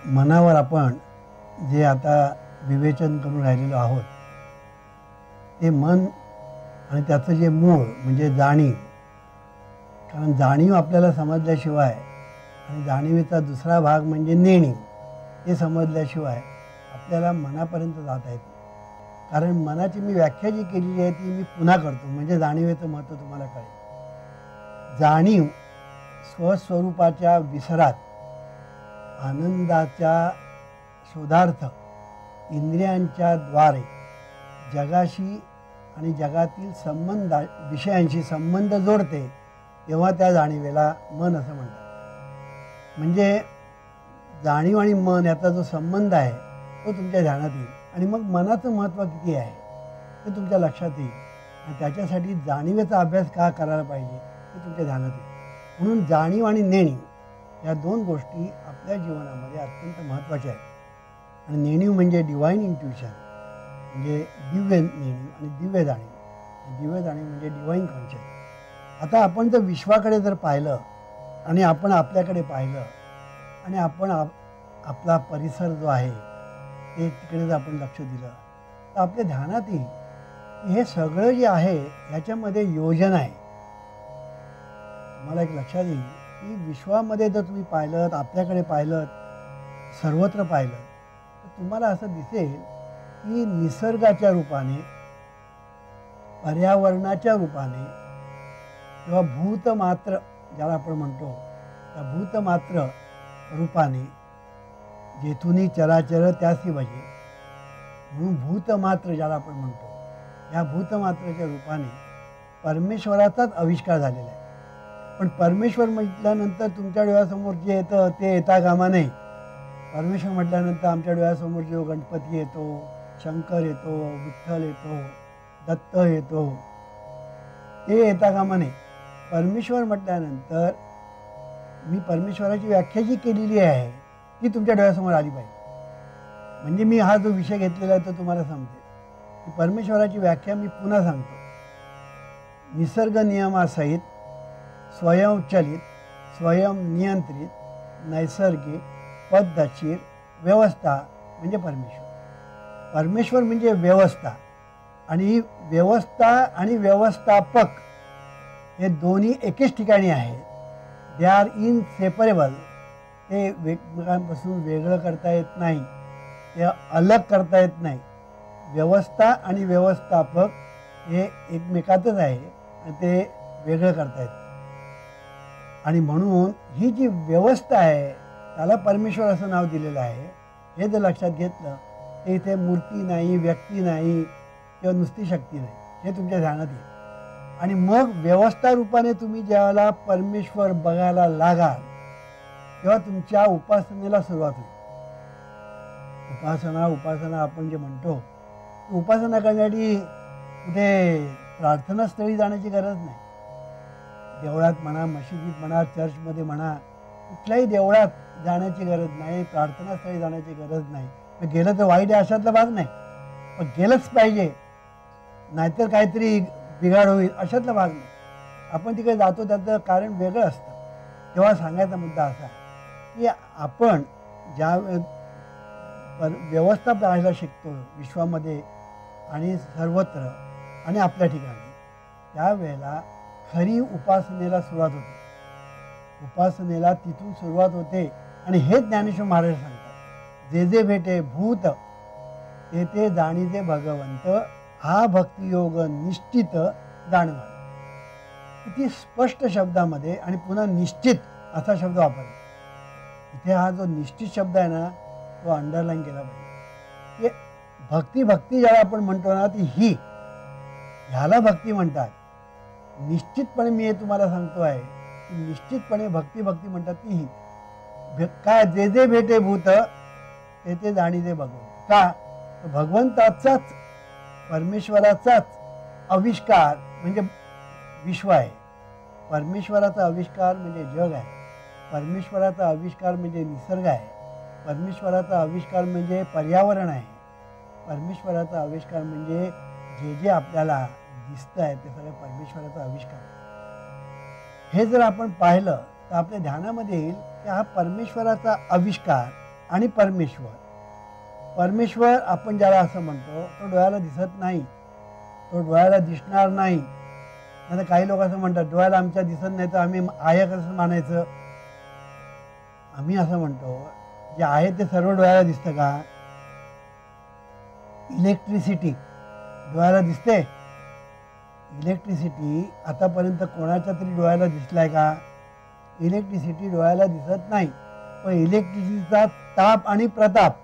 मनावर आपण जे आता विवेचन करून राहिलेलो आहोत ते मन आणि त्याचं जे मूळ म्हणजे जाणीव, कारण जाणीव आपल्याला समजल्याशिवाय आणि जाणीवेचा दुसरा भाग म्हणजे नेणीव हे समजल्याशिवाय आपल्याला मनापर्यंत जाता येत नाही. कारण मनाची मी व्याख्या जी केलेली आहे ती मी पुन्हा करतो म्हणजे जाणीवेचं महत्त्व तुम्हाला कळेल. जाणीव स्वस्वरूपाच्या विसरात आनंदाच्या शोधार्थ इंद्रियांच्या द्वारे जगाशी आणि जगातील विषयांशी संबंध जोडते तेव्हा त्या जाणीवेला मन असं म्हणतात. म्हणजे जाणीव आणि मन याचा जो संबंध आहे तो तुमच्या ध्यानात येईल आणि मग मनाचं महत्त्व किती आहे ते तुमच्या लक्षात येईल आणि त्याच्यासाठी जाणीवेचा अभ्यास का करायला पाहिजे ते तुमच्या ध्यानात येईल. म्हणून जाणीव आणि नेणीव या दोन गोष्टी आपल्या जीवनामध्ये अत्यंत महत्त्वाच्या आहेत. आणि नेणीव म्हणजे डिवाईन इंट्युशन म्हणजे दिव्य नेणीव आणि दिव्य जाणीव. दिव्य जाणीव म्हणजे डिवाईन कॉन्शियस. आता आपण जर विश्वाकडे जर पाहिलं आणि आपण आपल्याकडे पाहिलं आणि आपण आपला परिसर जो आहे ते तिकडे जर आपण लक्ष दिलं तर आपल्या ध्यानात येईल हे सगळं जे आहे ह्याच्यामध्ये योजना आहे. मला एक लक्षात येईल की विश्वामध्ये जर तुम्ही पाहिलं आपल्याकडे पाहिलं सर्वत्र पाहिलं तर तुम्हाला असं दिसेल की निसर्गाच्या रूपाने पर्यावरणाच्या रूपाने किंवा भूतमात्र ज्याला आपण म्हणतो त्या भूतमात्र रूपाने जेथुनी चराचर त्यासी भजे म्हणून भूतमात्र ज्याला आपण म्हणतो या भूतमात्राच्या रूपाने परमेश्वराचाच आविष्कार झालेला आहे. पण परमेश्वर म्हटल्यानंतर तुमच्या डोळ्यासमोर जे येतं ते येता कामा नाही. परमेश्वर म्हटल्यानंतर आमच्या डोळ्यासमोर जो गणपती येतो, शंकर येतो, विठ्ठल येतो, दत्त येतो ते येता कामा नाही. परमेश्वर म्हटल्यानंतर मी परमेश्वराची व्याख्या जी केलेली आहे ती तुमच्या डोळ्यासमोर आली पाहिजे. म्हणजे मी हा जो विषय घेतलेला आहे तो तुम्हाला समजेल की परमेश्वराची व्याख्या मी पुन्हा सांगतो. निसर्ग नियमासहित स्वयंचलित स्वयंनियंत्रित नैसर्गिक पद्धतशीर व्यवस्था म्हणजे परमेश्वर. परमेश्वर म्हणजे व्यवस्था आणि ही व्यवस्था आणि व्यवस्थापक हे दोन्ही एकेच ठिकाणी आहेत. They are inseparable. ते एकमेकांपासून वेगळं करता येत नाही, ते अलग करता येत नाही. व्यवस्था आणि व्यवस्थापक हे एकमेकातच आहे आणि ते वेगळं करता येत. आणि म्हणून ही जी व्यवस्था आहे त्याला परमेश्वर असं नाव दिलेलं आहे. हे जर लक्षात घेतलं तर इथे मूर्ती नाही, व्यक्ती नाही किंवा नुसती शक्ती नाही, हे तुमच्या ध्यानात येईल. आणि मग व्यवस्था रूपाने तुम्ही ज्यावेळेला परमेश्वर बघायला लागाल तेव्हा तुमच्या उपासनेला सुरुवात होईल. उपासना आपण जे म्हणतो उपासना करण्यासाठी कुठे प्रार्थनास्थळी जाण्याची गरज नाही. देवळात म्हणा, मशिदीत म्हणा, चर्चमध्ये म्हणा, कुठल्याही देवळात जाण्याची गरज नाही, प्रार्थनास्थळी जाण्याची गरज नाही. मग गेलं तर वाईट आहे अशातला भाग नाही, पण गेलंच पाहिजे नाहीतर काहीतरी बिघाड होईल अशातला भाग नाही. आपण तिकडे जातो त्याचं कारण वेगळं असतं. तेव्हा सांगायचा मुद्दा असा की आपण ज्या व्यवस्था पाहायला शिकतो विश्वामध्ये आणि सर्वत्र आणि आपल्या ठिकाणी त्यावेळेला खरी उपासनेला सुरुवात होते. उपासनेला तिथून सुरुवात होते आणि हेच ज्ञानेश्वर महाराज सांगतात. जे जे भेटे भूत ते ते जाणीते भगवंत हा भक्तियोग निश्चित जाणवा. किती स्पष्ट शब्दामध्ये आणि पुन्हा निश्चित असा शब्द वापरला. इथे हा जो निश्चित शब्द आहे ना तो अंडरलाईन केला पाहिजे. भक्ती ज्याला आपण म्हणतो ना ती ही ह्याला भक्ती म्हणतात. निश्चितपणे मी हे तुम्हाला सांगतो आहे की निश्चितपणे भक्ती म्हणतात ती ही. काय जे जे भेटे भूत ते ते जाणीते भगवंत. का भगवंताचाच परमेश्वराचाच आविष्कार म्हणजे विश्व आहे. परमेश्वराचा आविष्कार म्हणजे जग आहे. परमेश्वराचा आविष्कार म्हणजे निसर्ग आहे. परमेश्वराचा आविष्कार म्हणजे पर्यावरण आहे. परमेश्वराचा आविष्कार म्हणजे जे जे आपल्याला दिसतं आहे ते सगळं परमेश्वराचा आविष्कार. हे जर आपण पाहिलं तर आपल्या ध्यानामध्ये येईल की हा परमेश्वराचा आविष्कार आणि परमेश्वर आपण ज्याला असं म्हणतो तो डोळ्याला दिसत नाही, तो डोळ्याला दिसणार नाही. आता काही लोक असं म्हणतात डोळ्याला आमच्या दिसत नाही तर आम्ही आहे कसं मानायचं. आम्ही असं म्हणतो जे आहे ते सर्व डोळ्याला दिसतं का? इलेक्ट्रिसिटी डोळ्याला दिसते? इलेक्ट्रिसिटी आतापर्यंत कोणाच्या तरी डोळ्याला दिसलाय का? इलेक्ट्रिसिटी डोळ्याला दिसत नाही. पण इलेक्ट्रिसिटीचा ताप आणि प्रताप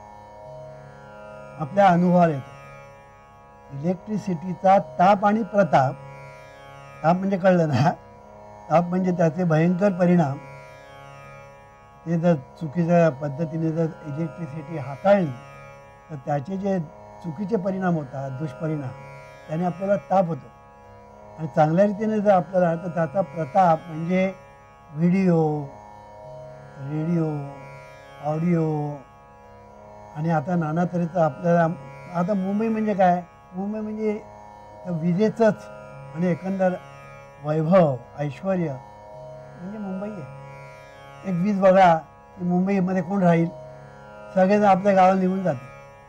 आपल्या अनुभवाला येतो. इलेक्ट्रिसिटीचा ताप आणि प्रताप, ताप म्हणजे कळलं ना, ताप म्हणजे त्याचे भयंकर परिणाम. ते जर चुकीच्या पद्धतीने जर इलेक्ट्रिसिटी हाताळली तर त्याचे जे चुकीचे परिणाम होतात, दुष्परिणाम, त्याने आपल्याला ताप होतो. आणि चांगल्या रीतीने जर आपल्याला तर त्याचा प्रताप म्हणजे व्हिडिओ, रेडिओ, ऑडिओ आणि आता नाना तऱ्हेचं आपल्याला. आता मुंबई म्हणजे काय? मुंबई म्हणजे विजेचंच आणि एकंदर वैभव ऐश्वर म्हणजे मुंबई आहे. एक वीज बघा की मुंबईमध्ये कोण राहील? सगळेजण आपल्या गावाला निघून जाते.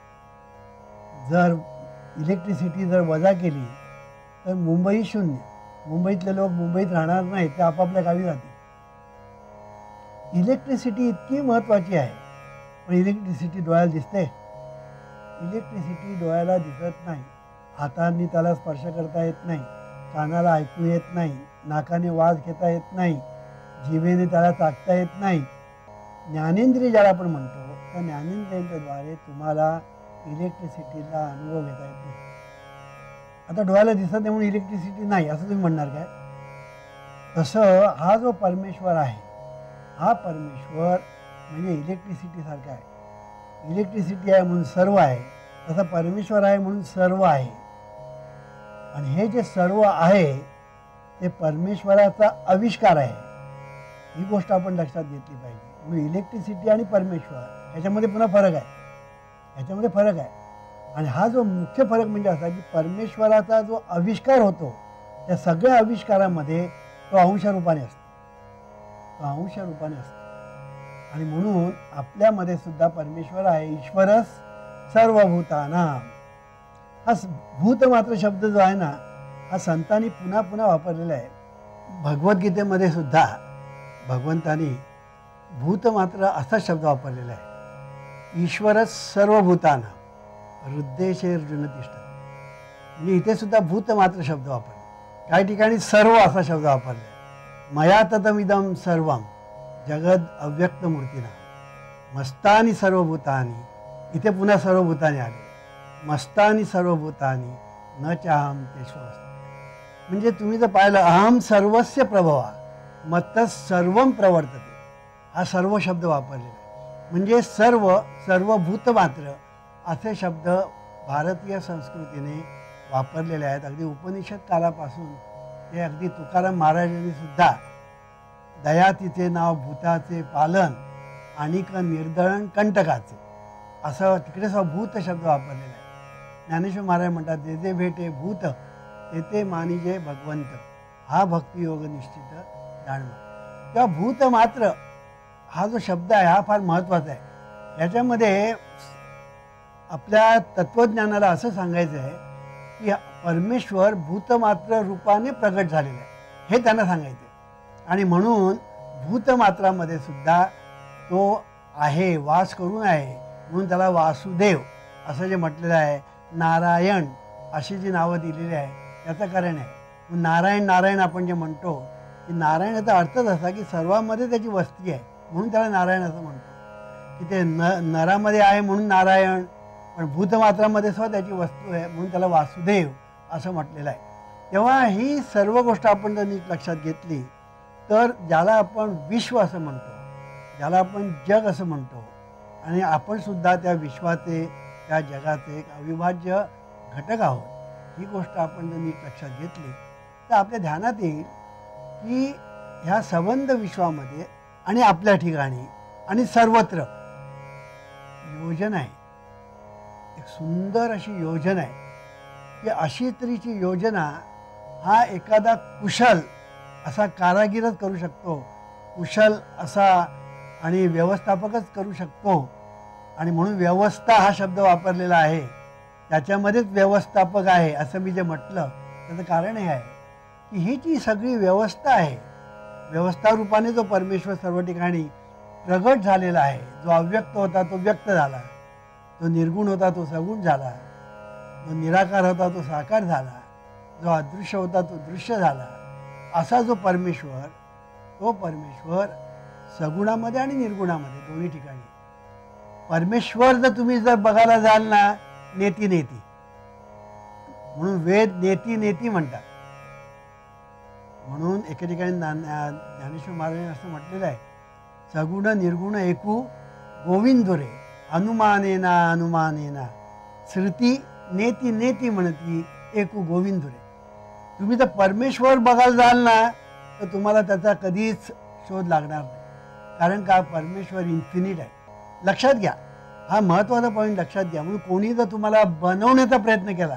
जर इलेक्ट्रिसिटी जर वजा केली तर मुंबई शून्य. मुंबईतले लोक मुंबईत राहणार नाहीत, ते आपापल्या गावी जातील. इलेक्ट्रिसिटी इतकी महत्त्वाची आहे. पण इलेक्ट्रिसिटी डोळ्याला दिसते? इलेक्ट्रिसिटी डोळ्याला दिसत नाही. हातांनी त्याला स्पर्श करता येत नाही, कानाला ऐकू येत नाही, नाकाने वास घेता येत नाही, जिभेने त्याला चाखता येत नाही. ज्ञानेंद्रिय ज्याला आपण म्हणतो त्या ज्ञानेंद्रियांच्याद्वारे तुम्हाला इलेक्ट्रिसिटीचा अनुभव घेता येत नाही. आता डोळ्याला दिसत नाही म्हणून इलेक्ट्रिसिटी नाही असं तुम्ही म्हणणार काय? तसं हा जो परमेश्वर आहे, हा परमेश्वर म्हणजे इलेक्ट्रिसिटीसारखा आहे. इलेक्ट्रिसिटी आहे म्हणून सर्व आहे, तसा परमेश्वर आहे म्हणून सर्व आहे. आणि हे जे सर्व आहे ते परमेश्वराचा आविष्कार आहे. ही गोष्ट आपण लक्षात घेतली पाहिजे. म्हणून इलेक्ट्रिसिटी आणि परमेश्वर याच्यामध्ये पुन्हा फरक आहे, याच्यामध्ये फरक आहे. आणि हा जो मुख्य फरक म्हणजे असा की परमेश्वराचा जो आविष्कार होतो त्या सगळ्या आविष्कारामध्ये तो अंशरूपाने असतो, तो अंशरूपाने असतो. आणि म्हणून आपल्यामध्ये सुद्धा परमेश्वर आहे. ईश्वरस सर्वभूतानां. हा भूत मात्र शब्द जो आहे ना, हा संतांनी पुन्हा पुन्हा वापरलेला आहे. भगवद्गीतेमध्ये सुद्धा भगवंतानी भूत मात्र असा शब्द वापरलेला आहे. ईश्वरस सर्वभूतानां हृद्देशेर्जुन तिष्ठति. म्हणजे इथे सुद्धा भूत मात्र शब्द वापरले. काही ठिकाणी सर्व असा शब्द वापरला. मया ततमिदं सर्वं जगद अव्यक्त मूर्तीना मस्तानी सर्वभूतानी. इथे पुन्हा सर्वभूतानी आले. मस्तानी सर्वभूतानी न चाहम तेष्वस्थ. म्हणजे तुम्ही जर पाहिलं अहम सर्वस्य प्रभवा मत्तः सर्वं प्रवर्तते, हा सर्व शब्द वापरलेला आहे. म्हणजे सर्वभूत मात्र असे शब्द भारतीय संस्कृतीने वापरलेले आहेत. अगदी उपनिषद कालापासून ते अगदी तुकाराम महाराजांनी सुद्धा दयातीचे नाव भूताचे पालन आणिक निर्दळण कंटकाचे असं तिकडे भूत शब्द वापरलेला आहे. ज्ञानेश्वर महाराज म्हणतात जे जे भेटे भूत ते ते मानिजे भगवंत, हा भक्तियोग निश्चित जाणवा. तेव्हा भूत मात्र हा जो शब्द आहे हा फार महत्त्वाचा आहे. याच्यामध्ये आपल्या तत्त्वज्ञानाला असं सांगायचं आहे की परमेश्वर भूतमात्र रूपाने प्रगट झालेला आहे हे त्यांना सांगायचं आहे. आणि म्हणून भूतमात्रामध्ये सुद्धा तो आहे, वास करून आहे. म्हणून त्याला वासुदेव असं जे म्हटलेलं आहे, नारायण अशी जी नावं दिलेली आहे त्याचं कारण आहे. नारायण नारायण आपण जे म्हणतो की नारायण याचा अर्थच असा की सर्वांमध्ये त्याची वस्ती आहे म्हणून त्याला नारायण असं म्हणतो. की ते नरामध्ये आहे म्हणून नारायण, पण भूतमात्रामध्ये सुद्धा त्याची वस्तू आहे म्हणून त्याला वासुदेव असं म्हटलेलं आहे. तेव्हा ही सर्व गोष्ट आपण जर नीट लक्षात घेतली तर ज्याला आपण विश्व असं म्हणतो, ज्याला आपण जग असं म्हणतो, आणि आपण सुद्धा त्या विश्वाचे त्या जगाचे एक अविभाज्य घटक आहोत, ही गोष्ट आपण जर नीट लक्षात घेतली तर आपल्या ध्यानात येईल की ह्या संबंध विश्वामध्ये आणि आपल्या ठिकाणी आणि सर्वत्र योजना आहे. एक सुंदर अशी योजना आहे की अशी तऱ्हेची योजना हा एखादा कुशल असा कारागीरच करू शकतो. कुशल असा आणि व्यवस्थापकच करू शकतो. आणि म्हणून व्यवस्था हा शब्द वापरलेला आहे, त्याच्यामध्येच व्यवस्थापक आहे असं मी जे म्हटलं त्याचं कारण हे आहे की ही जी सगळी व्यवस्था आहे, व्यवस्था रूपाने जो परमेश्वर सर्व ठिकाणी प्रगट झालेला आहे, जो अव्यक्त होता तो व्यक्त झाला, जो निर्गुण होता तो सगुण झाला, जो निराकार होता तो साकार झाला, जो अदृश्य होता तो दृश्य झाला, असा जो परमेश्वर, तो परमेश्वर सगुणामध्ये आणि निर्गुणामध्ये दोन्ही ठिकाणी. परमेश्वर जर तुम्ही जर बघायला जाल ना, नेती नेती म्हणून वेद नेती नेती म्हणतात. म्हणून एके ठिकाणी ज्ञानेश्वर महाराजांनी असं म्हटलेलं आहे, सगुण निर्गुण एकू गोविंदुरे अनुमानेना अनुमानेना श्रुती नेती नेती म्हणती एकू गोविंदुरे. तुम्ही जर परमेश्वर बघायला जाल ना तर तुम्हाला त्याचा कधीच शोध लागणार नाही. कारण का, परमेश्वर इन्फिनिट आहे. लक्षात घ्या, हा महत्त्वाचा पॉईंट लक्षात घ्या. म्हणून कोणी जर तुम्हाला बनवण्याचा प्रयत्न केला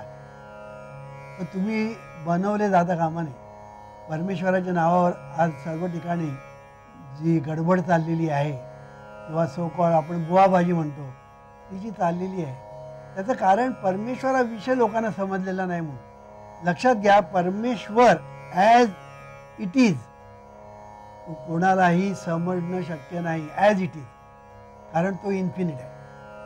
तर तुम्ही बनवले जाता कामा नये. परमेश्वराच्या नावावर आज सर्व ठिकाणी जी गडबड चाललेली आहे किंवा सो कॉल आपण बुवाबाजी म्हणतो ती जी चाललेली आहे, त्याचं कारण परमेश्वराविषयी लोकांना समजलेलं नाही. म्हणून लक्षात घ्या, परमेश्वर ॲज इट इज कोणालाही समजणं शक्य नाही. ॲज इट इज, कारण तो इन्फिनिट आहे.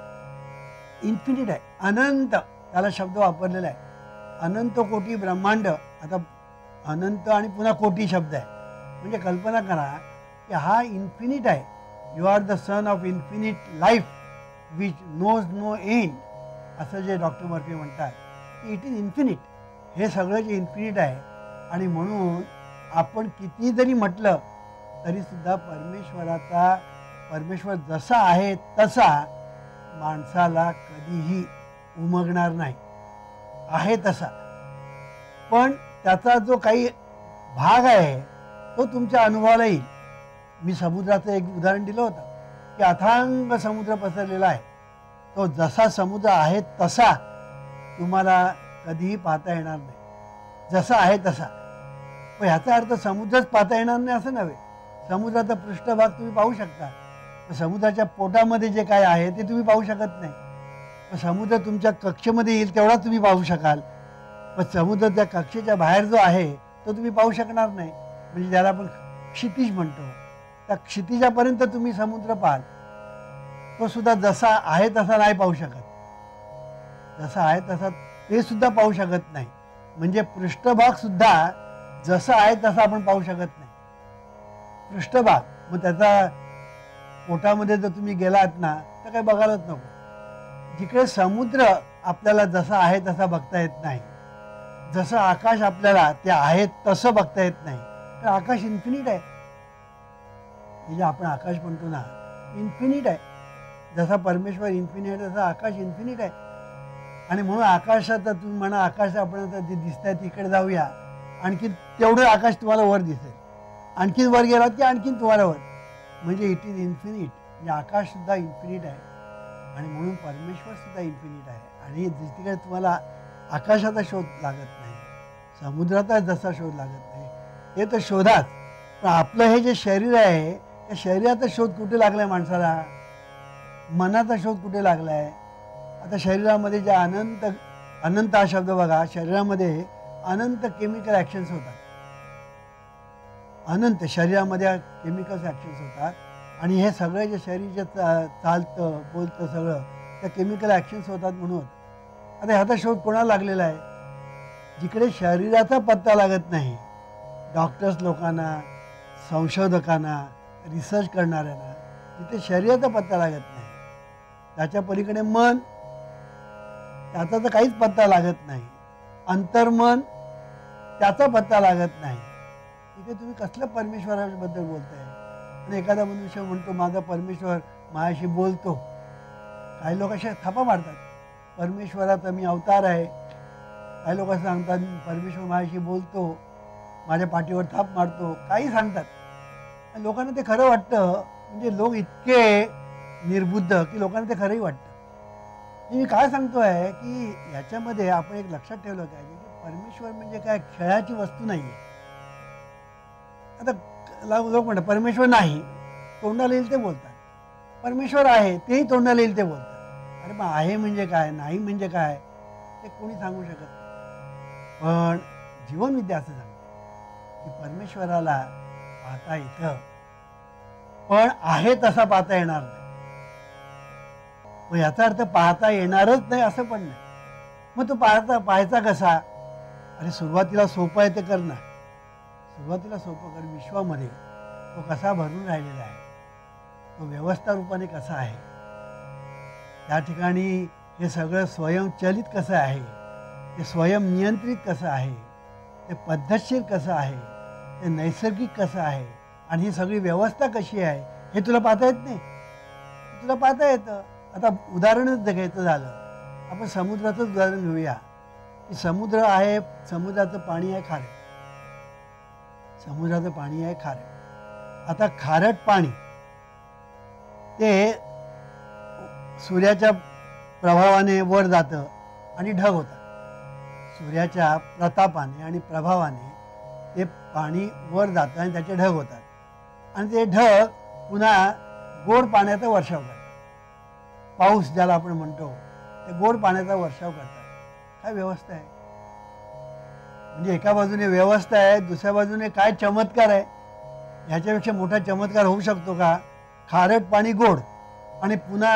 इन्फिनिट आहे, अनंत, त्याला शब्द वापरलेला आहे. अनंत कोटी ब्रह्मांड. आता अनंत आणि पुन्हा कोटी शब्द आहे, म्हणजे कल्पना करा की हा इन्फिनिट आहे. You are the son of infinite life which knows no end, असं जे डॉक्टर मर्फी म्हणतात की इट इज इन्फिनिट. हे सगळं जे इन्फिनिट आहे, आणि म्हणून आपण किती जरी म्हटलं तरीसुद्धा परमेश्वर जसा आहे तसा माणसाला कधीही उमगणार नाही. आहे तसा, पण त्याचा जो काही भाग आहे तो तुमच्या अनुभवाला येईल. मी समुद्राचं एक उदाहरण दिलं होतं की अथांग समुद्र पसरलेला आहे. तो जसा समुद्र आहे तसा तुम्हाला कधीही पाहता येणार नाही, जसा आहे तसा. पण ह्याचा अर्थ समुद्रच पाहता येणार नाही असं नव्हे. समुद्राचा पृष्ठभाग तुम्ही पाहू शकता, समुद्राच्या पोटामध्ये जे काय आहे ते तुम्ही पाहू शकत नाही. पण समुद्र तुमच्या कक्षेमध्ये येईल तेवढा तुम्ही पाहू शकाल, पण समुद्र त्या कक्षेच्या बाहेर जो आहे तो तुम्ही पाहू शकणार नाही. म्हणजे ज्याला आपण क्षितिज म्हणतो, त्या क्षितिजापर्यंत तुम्ही समुद्र पाहाल, तो सुद्धा जसा आहे तसा नाही पाहू शकत. जसा आहे तसा ते सुद्धा पाहू शकत नाही. म्हणजे पृष्ठभाग सुद्धा जसा आहे तसा आपण पाहू शकत नाही. पृष्ठभाग, मग त्याचा पोटामध्ये जर तुम्ही गेलात ना तर काही बघायलाच नको. जिकडे समुद्र आपल्याला जसा आहे तसा बघता येत नाही, जसं आकाश आपल्याला ते आहे तसं बघता येत नाही, तर आकाश इन्फिनिट आहे. हे जे आपण आकाश म्हणतो ना, इन्फिनिट आहे. जसा परमेश्वर इन्फिनिट आहे तसा आकाश इन्फिनिट आहे. आणि म्हणून आकाशात तुम्ही म्हणा, आकाश आपण आता जे दिसत आहे तिकडे जाऊया, आणखी तेवढं आकाश तुम्हाला वर दिसेल. आणखीन वर गेलात की आणखीन तुम्हाला वर, म्हणजे इट इज इन्फिनिट. म्हणजे आकाशसुद्धा इन्फिनिट आहे आणि म्हणून परमेश्वरसुद्धा इन्फिनिट आहे. आणि तिकडे तुम्हाला आकाशाचा शोध लागत नाही, समुद्राचा जसा शोध लागत नाही, ते तर शोधाच. पण आपलं हे जे शरीर आहे, त्या शरीराचा शोध कुठे लागला आहे माणसाला? मनाचा शोध कुठे लागला आहे? आता शरीरामध्ये जे अनंत, अनंत हा शब्द बघा, शरीरामध्ये अनंत केमिकल ॲक्शन्स होतात. अनंत शरीरामध्ये केमिकल्स ॲक्शन्स होतात. आणि हे सगळे जे शरीर जे चालतं बोलतं सगळं त्या केमिकल ॲक्शन्स होतात म्हणून. आता ह्याचा शोध कोणाला लागलेला आहे? जिकडे शरीराचा पत्ता लागत नाही, डॉक्टर्स लोकांना, संशोधकांना, रिसर्च करणाऱ्यांना, तिथे शरीराचा पत्ता लागत नाही. त्याच्या पलीकडे मन, त्याचा तर काहीच पत्ता लागत नाही. अंतर्मन, त्याचा पत्ता लागत नाही. तिथे तुम्ही कसलं परमेश्वराबद्दल बोलताय? आणि एखादा मनुष्य म्हणतो माझा परमेश्वर माझ्याशी बोलतो. काही लोक अशा थापा मारतात, परमेश्वराचा मी अवतार आहे. काही लोक सांगतात परमेश्वर माझ्याशी बोलतो, माझ्या पाठीवर थाप मारतो, काही सांगतात. लोकांना ते खरं वाटतं. म्हणजे लोक इतके निर्बुद्ध की लोकांना ते खरंही वाटतं. मी काय सांगतोय की याच्यामध्ये आपण एक लक्षात ठेवलं पाहिजे की परमेश्वर म्हणजे काय खेळाची वस्तू नाही आहे. आता लोक म्हणतात परमेश्वर नाही, तोंडाला येईल ते बोलतात. परमेश्वर आहे तेही तोंडाला येईल ते बोलतात. अरे मग आहे म्हणजे काय, नाही म्हणजे काय ते कोणी सांगू शकत नाही. पण जीवनविद्या असं सांगते की परमेश्वराला पाहता येतं, पण आहे तसा पाहता येणार नाही. मग याचा अर्थ पाहता येणारच नाही असं पण नाही. मग तो पाहायचा कसा? अरे सुरुवातीला सोपं आहे ते कर ना. सुरुवातीला सोपं कर. विश्वामध्ये तो कसा भरून राहिलेला आहे, तो व्यवस्था रूपाने कसा आहे, त्या ठिकाणी हे सगळं स्वयंचलित कसं आहे, ते स्वयंनियंत्रित कसं आहे, ते पद्धतशीर कसं आहे, ते नैसर्गिक कसं आहे, आणि ही सगळी व्यवस्था कशी आहे हे तुला पाहता येत नाही. तुला पाहता येतं. आता उदाहरणच घ्यायचं झालं, आपण समुद्राचंच उदाहरण घेऊया की समुद्र आहे, समुद्राचं पाणी आहे खारट. समुद्राचं पाणी आहे खारट. आता खारट पाणी ते सूर्याच्या प्रभावाने वर जातं आणि ढग होतात. सूर्याच्या प्रतापाने आणि प्रभावाने ते पाणी वर जातं आणि त्याचे ढग होतात, आणि ते ढग पुन्हा गोड पाण्याचा वर्षाव करतात. पाऊस ज्याला आपण म्हणतो ते गोड पाण्याचा वर्षाव करतात. काय व्यवस्था आहे! म्हणजे एका बाजूने व्यवस्था आहे, दुसऱ्या बाजूने काय चमत्कार आहे. ह्याच्यापेक्षा मोठा चमत्कार होऊ शकतो का? खारट पाणी गोड, आणि पुन्हा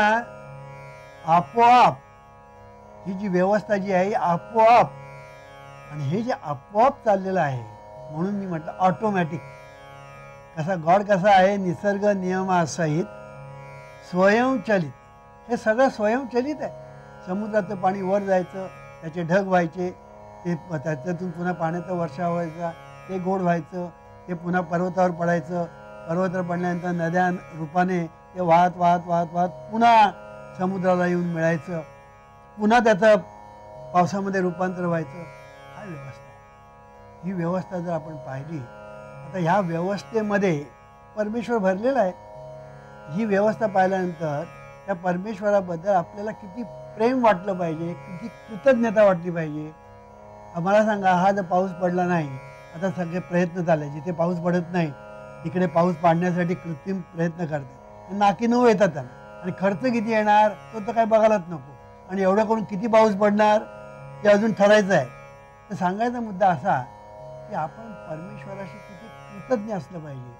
आपोआप ही जी व्यवस्था जी आहे आपोआप. आणि हे जे आपोआप चाललेलं आहे, म्हणून मी म्हटलं ऑटोमॅटिक. कसा गॉड कसा आहे? निसर्ग नियमासहित स्वयंचलित. हे सगळं स्वयंचलित आहे. समुद्राचं पाणी वर जायचं, त्याचे ढग व्हायचे, ते त्याच्यातून पुन्हा पाण्याचा वर्षाव व्हायचा, ते गोड व्हायचं, ते पुन्हा पर्वतावर पडायचं, पर्वतावर पडल्यानंतर नद्या रूपाने ते वाहत वाहत वाहत वाहत पुन्हा समुद्राला येऊन मिळायचं, पुन्हा त्याचं पावसामध्ये रूपांतर व्हायचं. काय व्यवस्था आहे! ही व्यवस्था जर आपण पाहिली, आता ह्या व्यवस्थेमध्ये परमेश्वर भरलेला आहे. ही व्यवस्था पाहिल्यानंतर त्या परमेश्वराबद्दल आपल्याला किती प्रेम वाटलं पाहिजे, किती कृतज्ञता वाटली पाहिजे. आम्हाला सांगा, हा जर पाऊस पडला नाही, आता सगळे प्रयत्न चालले, जिथे पाऊस पडत नाही तिकडे पाऊस पाडण्यासाठी कृत्रिम प्रयत्न करतात, नाकी नऊ येतात त्यांना, आणि खर्च किती येणार तो तर काय बघायलाच नको. आणि एवढं करून किती पाऊस पडणार ते अजून ठरायचं आहे. तर सांगायचा मुद्दा असा की आपण परमेश्वराशी किती कृतज्ञ असलं पाहिजे,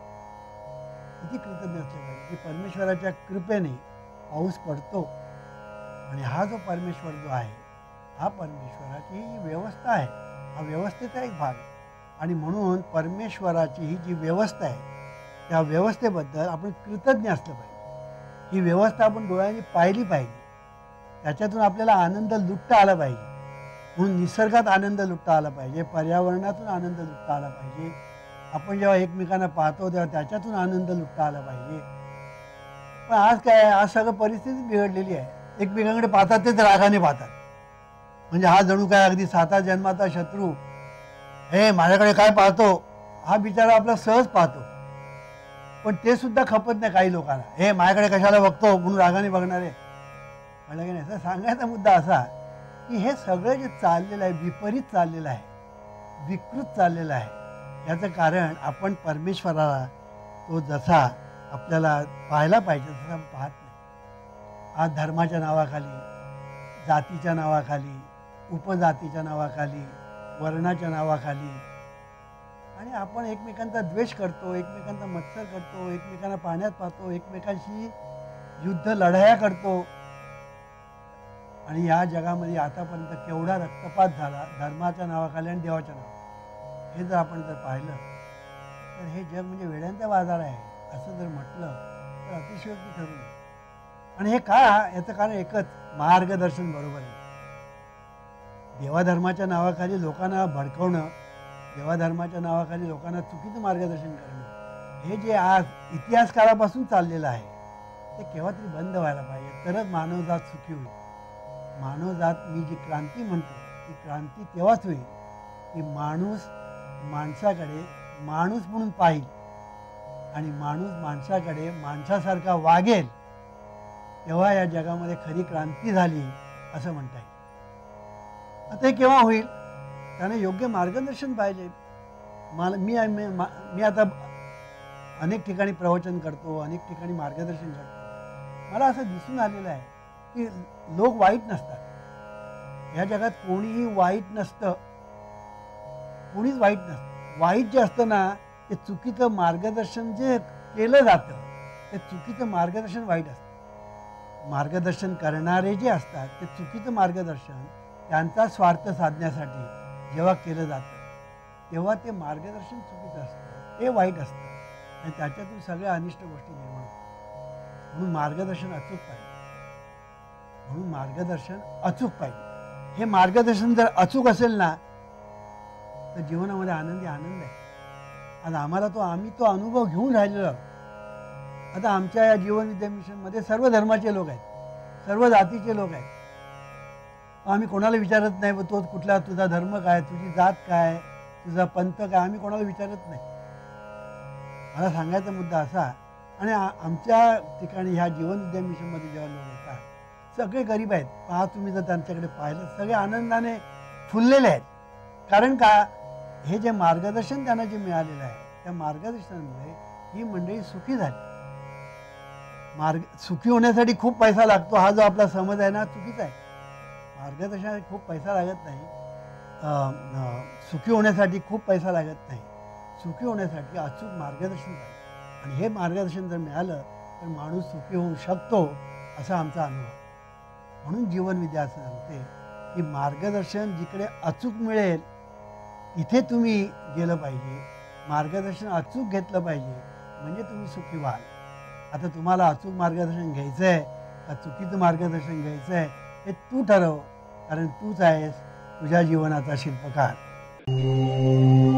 किती कृतज्ञ असलं पाहिजे की परमेश्वराच्या कृपेने पाऊस पडतो. आणि हा जो परमेश्वर जो आहे, हा परमेश्वराची ही व्यवस्था आहे, हा व्यवस्थेचा एक भाग आहे. आणि म्हणून परमेश्वराची ही जी व्यवस्था आहे, त्या व्यवस्थेबद्दल आपण कृतज्ञ असलं पाहिजे. ही व्यवस्था आपण डोळ्यांनी पाहिली पाहिजे, त्याच्यातून आपल्याला आनंद लुटता आला पाहिजे. म्हणून निसर्गात आनंद लुटता आला पाहिजे, पर्यावरणातून आनंद लुटता आला पाहिजे. आपण जेव्हा एकमेकांना पाहतो तेव्हा त्याच्यातून आनंद लुटता आला पाहिजे. पण आज काय, आज सगळं परिस्थिती बिघडलेली आहे. एकमेकांकडे पाहतात तेच रागाने पाहतात. म्हणजे हा जणू काय अगदी 7 जन्माचा शत्रू, हे माझ्याकडे काय पाहतो, हा बिचारा आपला सहज पाहतो. पण ते सुद्धा खपत नाही काही लोकांना. हे माझ्याकडे कशाला बघतो म्हणून रागाने बघणार आहे. कळलं की नाही? तर सांगायचा मुद्दा असा की हे सगळं जे चाललेलं आहे, विपरीत चाललेलं आहे, विकृत चाललेलं आहे, याचं कारण आपण परमेश्वराला तो जसा आपल्याला पाहायला पाहिजे तसा पाहत नाही. आज धर्माच्या नावाखाली, जातीच्या नावाखाली, उपजातीच्या नावाखाली, वर्णाच्या नावाखाली, आणि आपण एकमेकांचा द्वेष करतो, एकमेकांचा मत्सर करतो, एकमेकांना पाण्यात पाहतो, एकमेकांशी युद्ध लढाया करतो. आणि या जगामध्ये आतापर्यंत केवढा रक्तपात झाला धर्माच्या नावाखाली आणि देवाच्या नावाखाली. हे जर आपण जर पाहिलं तर हे जग म्हणजे वेड्यांचा बाजार आहे असं जर म्हटलं तर अतिशयोक्ती ठरू नये. आणि हे का? याचं कारण एकच, मार्गदर्शन बरोबर आहे. देवाधर्माच्या नावाखाली लोकांना भडकवणं, देवाधर्माच्या नावाखाली लोकांना चुकीचं मार्गदर्शन करणं, हे जे आज इतिहास काळापासून चाललेलं आहे ते केव्हा तरी बंद व्हायला पाहिजे. तरच मानवजात सुखी होईल. मानवजात, मी जी क्रांती म्हणतो ती क्रांती तेव्हाच होईल की माणूस माणसाकडे माणूस म्हणून पाहिल आणि माणूस माणसाकडे माणसासारखा वागेल, तेव्हा या जगामध्ये खरी क्रांती झाली असं म्हणता येईल. आता हे केव्हा होईल? त्याने योग्य मार्गदर्शन पाहिजे. मी आता अनेक ठिकाणी प्रवचन करतो, अनेक ठिकाणी मार्गदर्शन करतो. मला असं दिसून आलेलं आहे की लोक वाईट नसतात. या जगात कोणीही वाईट नसतं, कोणीच वाईट नसतं. वाईट जे असतं ना ते चुकीचं मार्गदर्शन जे केलं जातं ते चुकीचं मार्गदर्शन वाईट असतं. मार्गदर्शन करणारे जे असतात ते चुकीचं मार्गदर्शन त्यांचा स्वार्थ साधण्यासाठी जेव्हा केलं जातं तेव्हा ते मार्गदर्शन चुकीचं असतं, ते वाईट असतं आणि त्याच्यातून सगळ्या अनिष्ट गोष्टी निर्माण होतात. म्हणून मार्गदर्शन अचूक पाहिजे. म्हणून मार्गदर्शन अचूक पाहिजे. हे मार्गदर्शन जर अचूक असेल ना तर जीवनामध्ये आनंद आहे. आज आम्हाला आम्ही तो अनुभव घेऊन राहिलेलो आहोत. आता आमच्या या जीवन विद्या मिशनमध्ये सर्व धर्माचे लोक आहेत, सर्व जातीचे लोक आहेत. आम्ही कोणाला विचारत नाही तो कुठला, तुझा धर्म काय, तुझी जात काय, तुझा पंथ काय, आम्ही कोणाला विचारत नाही. मला सांगायचा मुद्दा असा, आणि आमच्या ठिकाणी ह्या जीवन विद्या मिशनमध्ये जेव्हा लोक येतात सगळे गरीब आहेत. पहा तुम्ही जर त्यांच्याकडे पाहिलं सगळे आनंदाने फुललेले आहेत. कारण का, हे जे मार्गदर्शन त्यांना जे मिळालेलं आहे त्या मार्गदर्शनामुळे ही मंडळी सुखी झाली. सुखी होण्यासाठी खूप पैसा लागतो हा जो आपला समज आहे ना चुकीचा आहे. मार्गदर्शनासाठी खूप पैसा लागत नाही. सुखी होण्यासाठी खूप पैसा लागत नाही. सुखी होण्यासाठी अचूक मार्गदर्शन पाहिजे. आणि हे मार्गदर्शन जर मिळालं तर माणूस सुखी होऊ शकतो असा आमचा अनुभव. म्हणून जीवनविद्या असं सांगते की मार्गदर्शन जिकडे अचूक मिळेल तिथे तुम्ही गेलं पाहिजे. मार्गदर्शन अचूक घेतलं पाहिजे म्हणजे तुम्ही सुखी व्हाल. आता तुम्हाला अचूक मार्गदर्शन घ्यायचं आहे का चुकीचं मार्गदर्शन घ्यायचं आहे हे तू ठरव, कारण तूच आहेस तुझ्या जीवनाचा शिल्पकार.